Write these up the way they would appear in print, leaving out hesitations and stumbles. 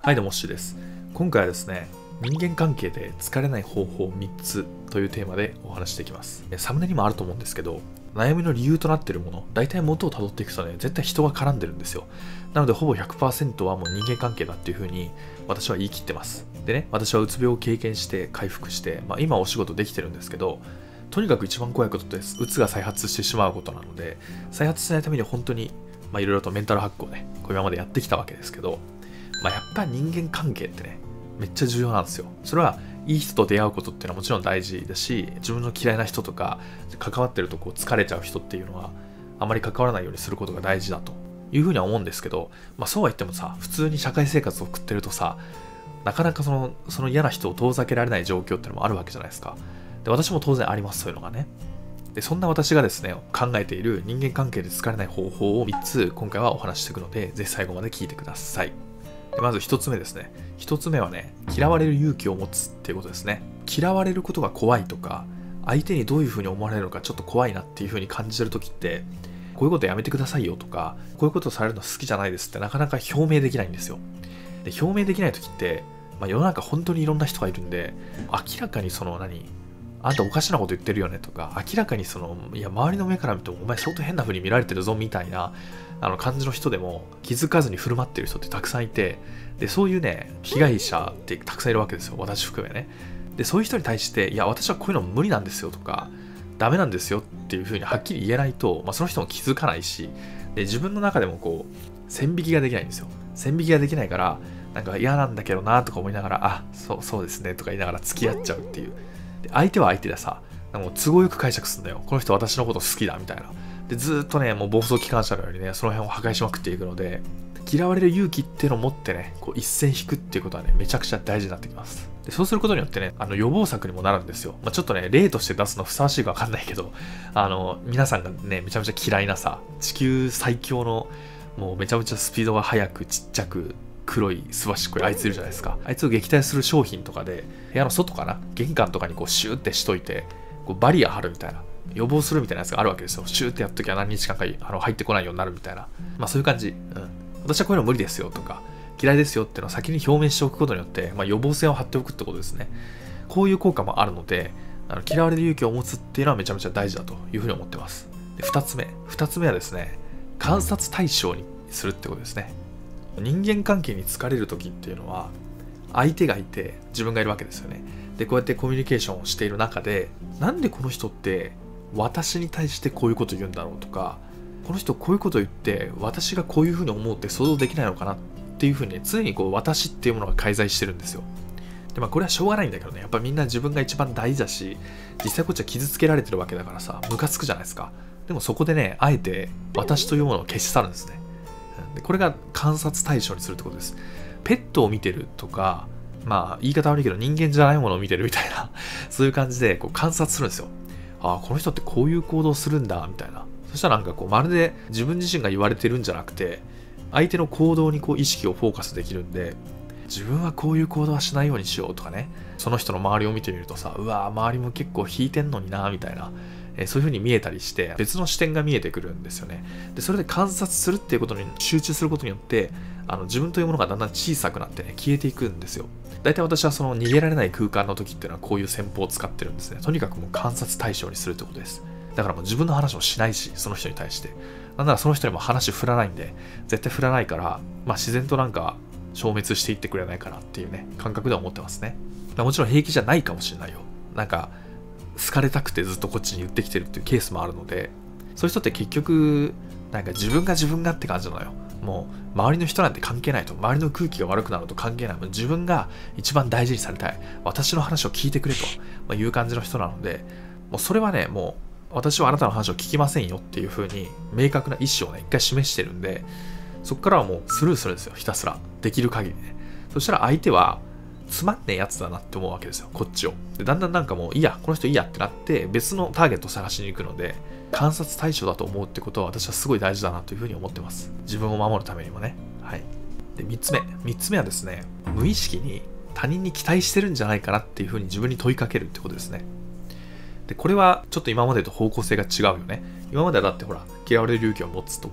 はい、どうも、ッシュです。今回はですね、人間関係で疲れない方法3つというテーマでお話していきます。サムネにもあると思うんですけど、悩みの理由となっているもの、大体元をたどっていくとね、絶対人が絡んでるんですよ。なので、ほぼ 100% はもう人間関係だっていう風に私は言い切ってます。でね、私はうつ病を経験して回復して、今お仕事できてるんですけど、とにかく一番怖いことです。うつが再発してしまうことなので、再発しないために本当に、いろいろとメンタルハックをね、今までやってきたわけですけど、やっぱ人間関係ってね、めっちゃ重要なんですよ。それはいい人と出会うことっていうのはもちろん大事だし、自分の嫌いな人とか関わってるとこう疲れちゃう人っていうのはあまり関わらないようにすることが大事だというふうには思うんですけど、そうは言ってもさ、普通に社会生活を送ってるとさ、なかなかその嫌な人を遠ざけられない状況っていうのもあるわけじゃないですか。で、私も当然あります、そういうのがね。で、そんな私がですね、考えている人間関係で疲れない方法を3つ今回はお話ししていくので、ぜひ最後まで聞いてください。でまず1つ目ですね。1つ目はね、嫌われる勇気を持つっていうことですね。嫌われることが怖いとか、相手にどういう風に思われるのかちょっと怖いなっていう風に感じてるときって、こういうことやめてくださいよとか、こういうことされるの好きじゃないですってなかなか表明できないんですよ。で、表明できないときって、世の中本当にいろんな人がいるんで、明らかにあんたおかしなこと言ってるよねとか、明らかにいや、周りの目から見てもお前相当変な風に見られてるぞみたいな、感じの人でも気づかずに振る舞ってる人ってたくさんいて、で、そういうね、被害者ってたくさんいるわけですよ。私含めね。で、そういう人に対して、いや、私はこういうの無理なんですよとか、ダメなんですよっていう風にはっきり言えないと、その人も気づかないし、で、自分の中でも線引きができないんですよ。線引きができないから、なんか嫌なんだけどなとか思いながら、あ、そうですねとか言いながら付き合っちゃうっていう。で、相手は相手でさ、もう都合よく解釈するんだよ。この人私のこと好きだみたいな。で、ずっとね、もう暴走機関車のようにね、その辺を破壊しまくっていくので、嫌われる勇気っていうのを持ってね、一線引くっていうことはね、めちゃくちゃ大事になってきます。で、そうすることによってね、予防策にもなるんですよ。ちょっとね、例として出すのふさわしいかわかんないけど、皆さんがね、めちゃめちゃ嫌いなさ、地球最強の、もうめちゃめちゃスピードが速く、ちっちゃく、黒いすばしっこいあいついるじゃないですか。あいつを撃退する商品とかで、部屋の外かな、玄関とかにシューってしといて、バリア張るみたいな。予防するみたいなやつがあるわけですよ。シューってやっときゃ何日間か入ってこないようになるみたいな。そういう感じ。私はこういうの無理ですよとか、嫌いですよっていうのを先に表明しておくことによって、予防線を張っておくってことですね。こういう効果もあるので、嫌われる勇気を持つっていうのはめちゃめちゃ大事だというふうに思ってます。で、2つ目はですね、観察対象にするってことですね。人間関係に疲れる時っていうのは、相手がいて自分がいるわけですよね。で、こうやってコミュニケーションをしている中で、なんでこの人って私に対してこういうこと言うんだろうとか、この人こういうこと言って私がこういうふうに思うって想像できないのかなっていうふうにね、常に私っていうものが介在してるんですよ。で、これはしょうがないんだけどね、やっぱみんな自分が一番大事だし、実際こっちは傷つけられてるわけだからさ、ムカつくじゃないですか。でもそこでね、あえて私というものを消し去るんですね。で、これが観察対象にするってことです。ペットを見てるとか、言い方悪いけど人間じゃないものを見てるみたいなそういう感じで観察するんですよ。ああ、この人ってこういう行動するんだみたいな。そしたらまるで自分自身が言われてるんじゃなくて、相手の行動に意識をフォーカスできるんで、自分はこういう行動はしないようにしようとかね、その人の周りを見てみるとさ、うわー、周りも結構引いてんのになみたいな、そういう風に見えたりして別の視点が見えてくるんですよね。で、それで観察するっていうことに集中することによって、自分というものがだんだん小さくなってね、消えていくんですよ。大体私は逃げられない空間の時っていうのはこういう戦法を使ってるんですね。とにかくもう観察対象にするってことです。だからもう自分の話もしないし、その人に対して。なんならその人にも話振らないんで、絶対振らないから、自然と消滅していってくれないかなっていうね、感覚では思ってますね。もちろん平気じゃないかもしれないよ。好かれたくてずっとこっちに言ってきてるっていうケースもあるので、そういう人って結局、自分がって感じなのよ。もう、周りの人なんて関係ないと。周りの空気が悪くなると関係ない。自分が一番大事にされたい。私の話を聞いてくれという感じの人なので、もうそれはね、もう、私はあなたの話を聞きませんよっていう風に、明確な意思をね、一回示してるんで、そこからはもうスルーするんですよ。ひたすら。できる限りね。そしたら相手は、つまんねえやつだなって思うわけですよ、こっちを。で、だんだんもういいや、この人いいやってなって別のターゲットを探しに行くので、観察対象だと思うってことは私はすごい大事だなというふうに思ってます。自分を守るためにもね。はい。で、3つ目はですね、無意識に他人に期待してるんじゃないかなっていうふうに自分に問いかけるってことですね。で、これはちょっと今までと方向性が違うよね。今まではだってほら、嫌われる勇気を持つとか、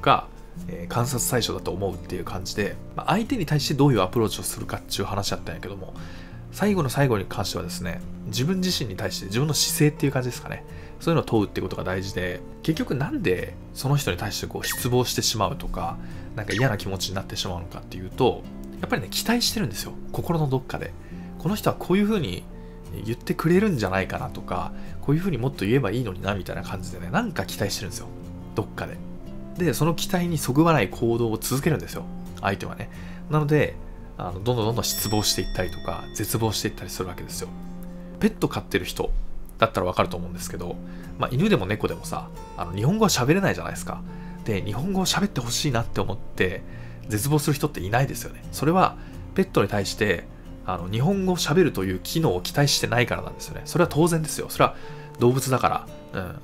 観察対象だと思うっていう感じで、相手に対してどういうアプローチをするかっていう話だったんやけども、最後の最後に関してはですね、自分自身に対して自分の姿勢っていう感じですかね。そういうのを問うってことが大事で、結局なんでその人に対して失望してしまうとか、なんか嫌な気持ちになってしまうのかっていうと、やっぱりね、期待してるんですよ。心のどっかで。この人はこういう風に言ってくれるんじゃないかなとか、こういう風にもっと言えばいいのになみたいな感じでね、なんか期待してるんですよ。どっかで。で、その期待にそぐわない行動を続けるんですよ。相手はね。なので、どんどん失望していったりとか、絶望していったりするわけですよ。ペット飼ってる人だったらわかると思うんですけど、犬でも猫でもさ、日本語は喋れないじゃないですか。で、日本語を喋ってほしいなって思って、絶望する人っていないですよね。それは、ペットに対して、日本語を喋るという機能を期待してないからなんですよね。それは当然ですよ。それは動物だから、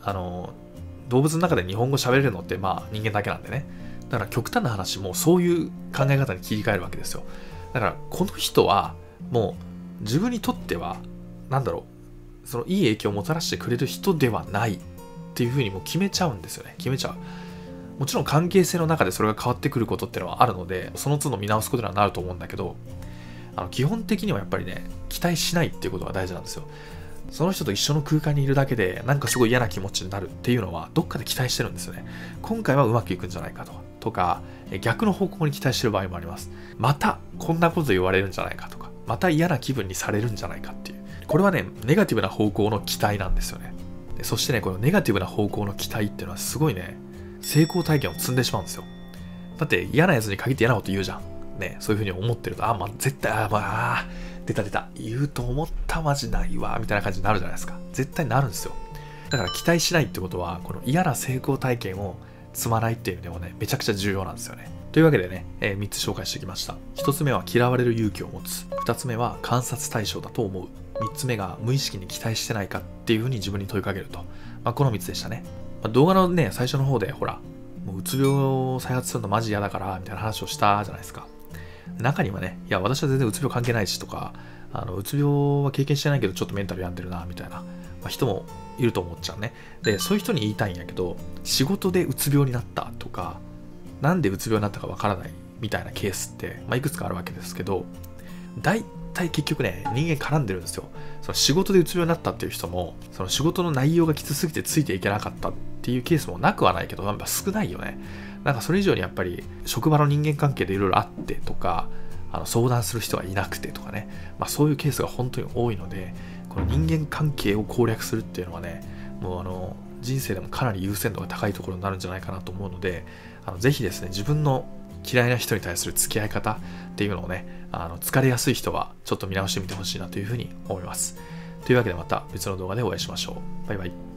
動物の中で日本語喋れるのって人間だけなんでね。だから極端な話もそういう考え方に切り替えるわけですよ。だからこの人はもう自分にとってはそのいい影響をもたらしてくれる人ではないっていうふうにもう決めちゃうんですよね。決めちゃう。もちろん関係性の中でそれが変わってくることってのはあるので、その都度見直すことにはなると思うんだけど、基本的にはやっぱりね、期待しないっていうことが大事なんですよ。その人と一緒の空間にいるだけで、なんかすごい嫌な気持ちになるっていうのは、どっかで期待してるんですよね。今回はうまくいくんじゃないかとか、逆の方向に期待してる場合もあります。また、こんなこと言われるんじゃないかとか、また嫌な気分にされるんじゃないかっていう。これはね、ネガティブな方向の期待なんですよね。そしてね、このネガティブな方向の期待っていうのはすごいね、成功体験を積んでしまうんですよ。だって嫌なやつに限って嫌なこと言うじゃん。ね、そういう風に思ってると、絶対、出た。言うと思ったマジないわ、みたいな感じになるじゃないですか。絶対なるんですよ。だから期待しないってことは、この嫌な成功体験を積まないっていう意味でもね、めちゃくちゃ重要なんですよね。というわけでね、3つ紹介してきました。1つ目は嫌われる勇気を持つ。2つ目は観察対象だと思う。3つ目が無意識に期待してないかっていう風に自分に問いかけると。この3つでしたね。動画のね、最初の方で、ほら、もううつ病を再発するのマジ嫌だから、みたいな話をしたじゃないですか。中にはね、いや、私は全然うつ病関係ないしとか、うつ病は経験してないけど、ちょっとメンタル病んでるな、みたいな、人もいると思っちゃうね。で、そういう人に言いたいんやけど、仕事でうつ病になったとか、なんでうつ病になったかわからないみたいなケースって、いくつかあるわけですけど、大体結局ね、人間絡んでるんですよ。その仕事でうつ病になったっていう人も、その仕事の内容がきつすぎてついていけなかったっていうケースもなくはないけど、少ないよね。なんかそれ以上にやっぱり職場の人間関係でいろいろあってとか、相談する人がいなくてとかね、そういうケースが本当に多いので、この人間関係を攻略するっていうのはね、もう人生でもかなり優先度が高いところになるんじゃないかなと思うので、ぜひですね、自分の嫌いな人に対する付き合い方っていうのをね、疲れやすい人はちょっと見直してみてほしいなというふうに思います。というわけでまた別の動画でお会いしましょう。バイバイ。